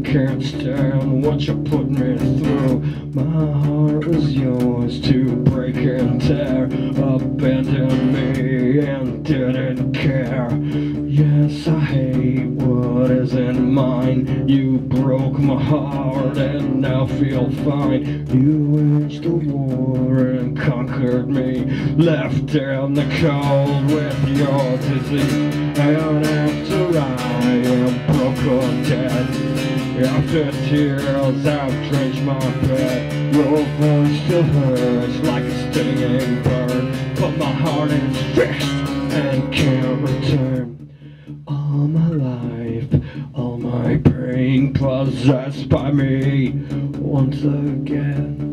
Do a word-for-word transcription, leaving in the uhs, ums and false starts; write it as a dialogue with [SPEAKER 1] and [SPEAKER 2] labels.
[SPEAKER 1] can't stand what you put me through. My heart was yours to break and tear. Abandoned me and didn't care. Yes, I hate what isn't mine. You broke my heart and now feel fine. You waged the war and conquered me, left in the cold with your disease. And after I am broken dead, after tears I've drenched my bed, your voice still hurts like a stinging burn, but my heart is fixed and can't return. All my life, all my pain possessed by me once again.